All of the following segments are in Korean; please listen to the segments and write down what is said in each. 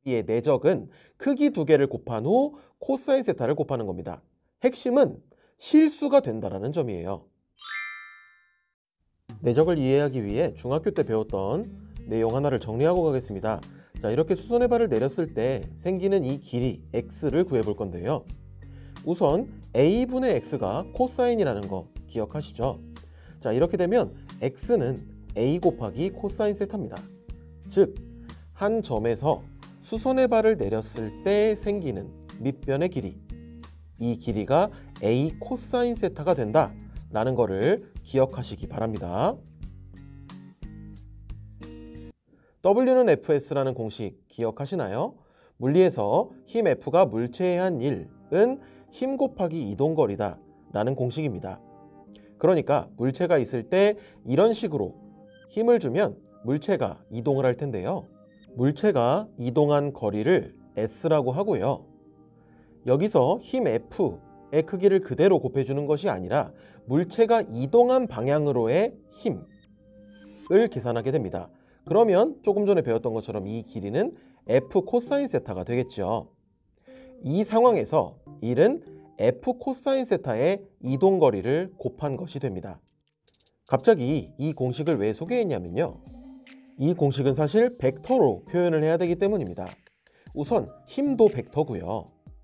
A의 내적은 크기 두 개를 곱한 후 코사인 세타를 곱하는 겁니다. 핵심은 실수가 된다는 점이에요. 내적을 이해하기 위해 중학교 때 배웠던 내용 하나를 정리하고 가겠습니다. 자, 이렇게 수선의 발을 내렸을 때 생기는 이 길이 x를 구해볼 건데요. 우선 a분의 x가 코사인이라는 거 기억하시죠? 자, 이렇게 되면 x는 a 곱하기 코사인 세타입니다. 즉, 한 점에서 수선의 발을 내렸을 때 생기는 밑변의 길이, 이 길이가 a 코사인 세타가 된다 라는 거를 기억하시기 바랍니다. W는 FS라는 공식 기억하시나요? 물리에서 힘 F가 물체에 한 일은 힘 곱하기 이동거리다 라는 공식입니다. 그러니까 물체가 있을 때 이런 식으로 힘을 주면 물체가 이동을 할 텐데요. 물체가 이동한 거리를 S라고 하고요. 여기서 힘 F의 크기를 그대로 곱해주는 것이 아니라 물체가 이동한 방향으로의 힘을 계산하게 됩니다. 그러면 조금 전에 배웠던 것처럼 이 길이는 F 코사인 세타가 되겠죠. 이 상황에서 1은 F 코사인 세타의 이동거리를 곱한 것이 됩니다. 갑자기 이 공식을 왜 소개했냐면요. 이 공식은 사실 벡터로 표현을 해야 되기 때문입니다. 우선 힘도 벡터고요.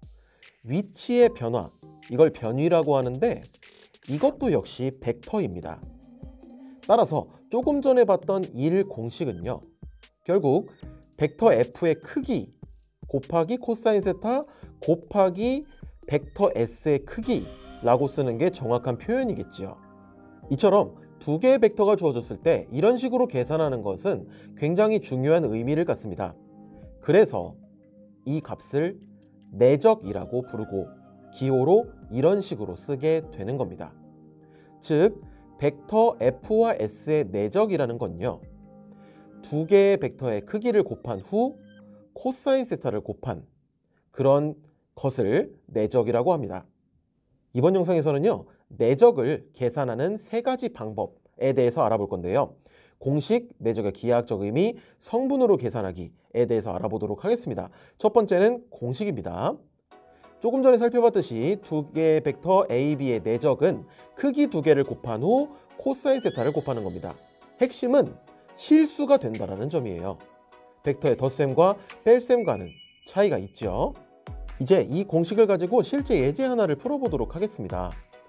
위치의 변화, 이걸 변위라고 하는데 이것도 역시 벡터입니다. 따라서 조금 전에 봤던 1 공식은요. 결국 벡터 F의 크기 곱하기 코사인 세타 곱하기 벡터 S의 크기라고 쓰는 게 정확한 표현이겠지요. 이처럼 두 개의 벡터가 주어졌을 때 이런 식으로 계산하는 것은 굉장히 중요한 의미를 갖습니다. 그래서 이 값을 내적이라고 부르고 기호로 이런 식으로 쓰게 되는 겁니다. 즉, 벡터 F와 S의 내적이라는 건요. 두 개의 벡터의 크기를 곱한 후 코사인 세타를 곱한 그런 것을 내적이라고 합니다. 이번 영상에서는요. 내적을 계산하는 세 가지 방법에 대해서 알아볼 건데요. 공식, 내적의 기하학적 의미, 성분으로 계산하기에 대해서 알아보도록 하겠습니다. 첫 번째는 공식입니다. 조금 전에 살펴봤듯이 두 개의 벡터 A, B의 내적은 크기 두 개를 곱한 후 코사인 세타를 곱하는 겁니다. 핵심은 실수가 된다는 점이에요. 벡터의 덧셈과 뺄셈과는 차이가 있죠. 이제 이 공식을 가지고 실제 예제 하나를 풀어보도록 하겠습니다.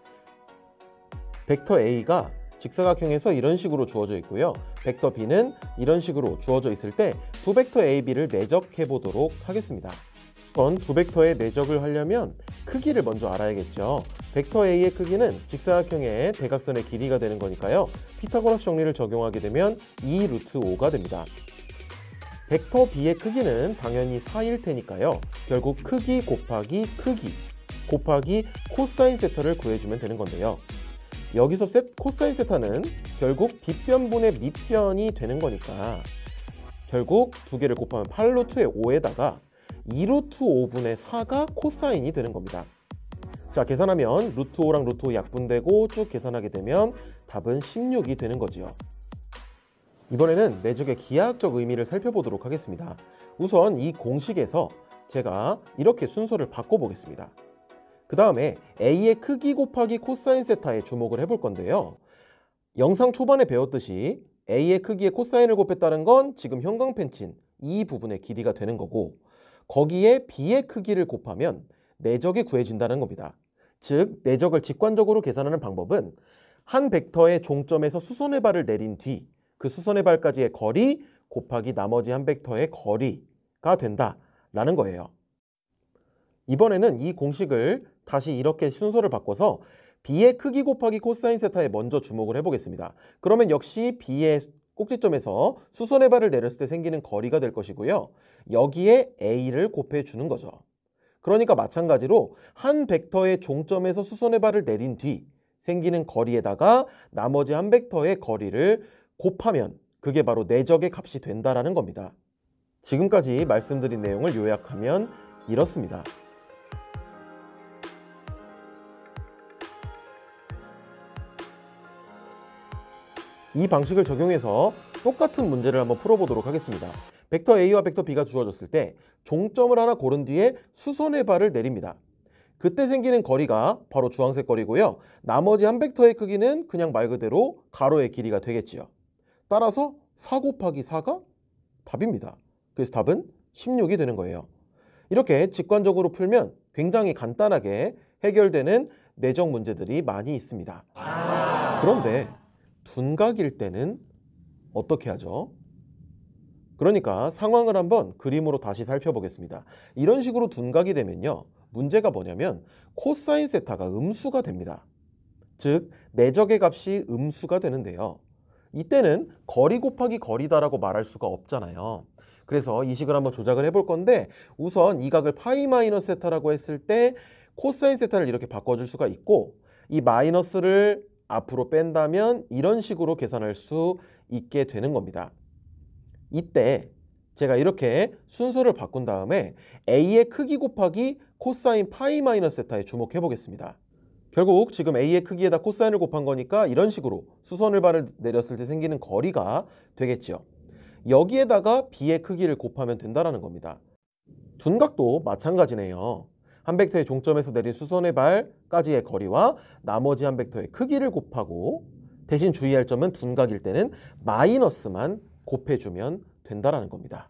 벡터 A가 직사각형에서 이런 식으로 주어져 있고요. 벡터 B는 이런 식으로 주어져 있을 때 두 벡터 A, B를 내적해 보도록 하겠습니다. 두 벡터의 내적을 하려면 크기를 먼저 알아야겠죠. 벡터 A의 크기는 직사각형의 대각선의 길이가 되는 거니까요. 피타고라스 정리를 적용하게 되면 2 루트 5가 됩니다. 벡터 B의 크기는 당연히 4일 테니까요. 결국 크기 곱하기 크기 곱하기 코사인 세타를 구해주면 되는 건데요. 여기서 코사인 세타는 결국 빗변분의 밑변이 되는 거니까 결국 두 개를 곱하면 8루트의 5에다가 2루트 5분의 4가 코사인이 되는 겁니다. 자, 계산하면 루트 5랑 루트 5 약분되고 쭉 계산하게 되면 답은 16이 되는 거지요. 이번에는 내적의 기하학적 의미를 살펴보도록 하겠습니다. 우선 이 공식에서 제가 이렇게 순서를 바꿔보겠습니다. 그 다음에 A의 크기 곱하기 코사인 세타에 주목을 해볼 건데요. 영상 초반에 배웠듯이 A의 크기에 코사인을 곱했다는 건 지금 형광펜 친 이 부분의 길이가 되는 거고 거기에 B의 크기를 곱하면 내적이 구해진다는 겁니다. 즉, 내적을 직관적으로 계산하는 방법은 한 벡터의 종점에서 수선의 발을 내린 뒤 그 수선의 발까지의 거리 곱하기 나머지 한 벡터의 거리가 된다라는 거예요. 이번에는 이 공식을 다시 이렇게 순서를 바꿔서 B의 크기 곱하기 코사인 세타에 먼저 주목을 해보겠습니다. 그러면 역시 B의 꼭지점에서 수선의 발을 내렸을 때 생기는 거리가 될 것이고요. 여기에 A를 곱해주는 거죠. 그러니까 마찬가지로 한 벡터의 종점에서 수선의 발을 내린 뒤 생기는 거리에다가 나머지 한 벡터의 거리를 곱하면 그게 바로 내적의 값이 된다라는 겁니다. 지금까지 말씀드린 내용을 요약하면 이렇습니다. 이 방식을 적용해서 똑같은 문제를 한번 풀어보도록 하겠습니다. 벡터 A와 벡터 B가 주어졌을 때 종점을 하나 고른 뒤에 수선의 발을 내립니다. 그때 생기는 거리가 바로 주황색 거리고요. 나머지 한 벡터의 크기는 그냥 말 그대로 가로의 길이가 되겠지요. 따라서 4 곱하기 4가 답입니다. 그래서 답은 16이 되는 거예요. 이렇게 직관적으로 풀면 굉장히 간단하게 해결되는 내적 문제들이 많이 있습니다. 그런데 둔각일 때는 어떻게 하죠? 그러니까 상황을 한번 그림으로 다시 살펴보겠습니다. 이런 식으로 둔각이 되면요. 문제가 뭐냐면 코사인 세타가 음수가 됩니다. 즉 내적의 값이 음수가 되는데요. 이때는 거리 곱하기 거리다라고 말할 수가 없잖아요. 그래서 이 식을 한번 조작을 해볼 건데 우선 이 각을 파이 마이너스 세타라고 했을 때 코사인 세타를 이렇게 바꿔줄 수가 있고 이 마이너스를 앞으로 뺀다면 이런 식으로 계산할 수 있게 되는 겁니다. 이때 제가 이렇게 순서를 바꾼 다음에 A의 크기 곱하기 코사인 파이 마이너스 세타에 주목해 보겠습니다. 결국 지금 A의 크기에다 코사인을 곱한 거니까 이런 식으로 수선을 발을 내렸을 때 생기는 거리가 되겠죠. 여기에다가 B의 크기를 곱하면 된다는 겁니다. 둔각도 마찬가지네요. 한 벡터의 종점에서 내린 수선의 발까지의 거리와 나머지 한 벡터의 크기를 곱하고 대신 주의할 점은 둔각일 때는 마이너스만 곱해주면 된다는 겁니다.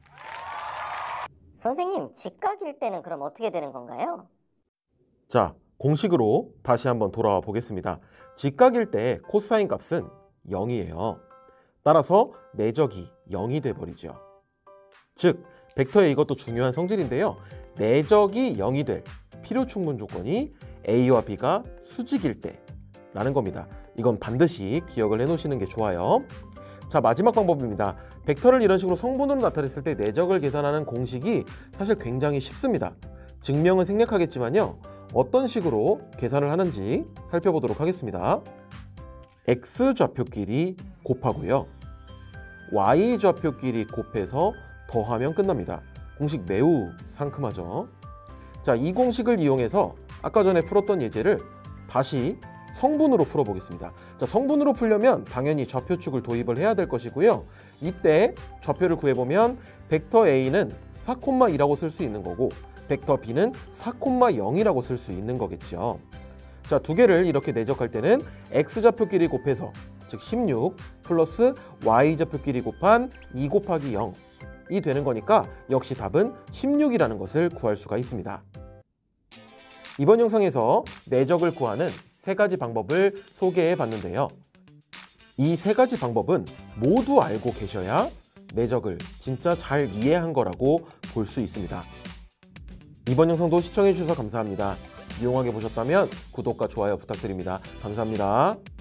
선생님, 직각일 때는 그럼 어떻게 되는 건가요? 자, 공식으로 다시 한번 돌아와 보겠습니다. 직각일 때 코사인 값은 0이에요. 따라서 내적이 0이 돼버리죠. 즉, 벡터의 이것도 중요한 성질인데요. 내적이 0이 될 필요 충분 조건이 A와 B가 수직일 때라는 겁니다. 이건 반드시 기억을 해놓으시는 게 좋아요. 자, 마지막 방법입니다. 벡터를 이런 식으로 성분으로 나타냈을 때 내적을 계산하는 공식이 사실 굉장히 쉽습니다. 증명은 생략하겠지만요. 어떤 식으로 계산을 하는지 살펴보도록 하겠습니다. X좌표끼리 곱하고요. Y좌표끼리 곱해서 더하면 끝납니다. 공식 매우 상큼하죠. 자, 이 공식을 이용해서 아까 전에 풀었던 예제를 다시 성분으로 풀어보겠습니다. 자, 성분으로 풀려면 당연히 좌표축을 도입을 해야 될 것이고요. 이때 좌표를 구해보면 벡터 A는 4,2라고 쓸 수 있는 거고 벡터 B는 4,0이라고 쓸 수 있는 거겠죠. 자, 두 개를 이렇게 내적할 때는 X좌표끼리 곱해서 즉 16 플러스 Y좌표끼리 곱한 2 곱하기 0이 되는 거니까 역시 답은 16이라는 것을 구할 수가 있습니다. 이번 영상에서 내적을 구하는 세 가지 방법을 소개해 봤는데요. 이 세 가지 방법은 모두 알고 계셔야 내적을 진짜 잘 이해한 거라고 볼 수 있습니다. 이번 영상도 시청해 주셔서 감사합니다. 유용하게 보셨다면 구독과 좋아요 부탁드립니다. 감사합니다.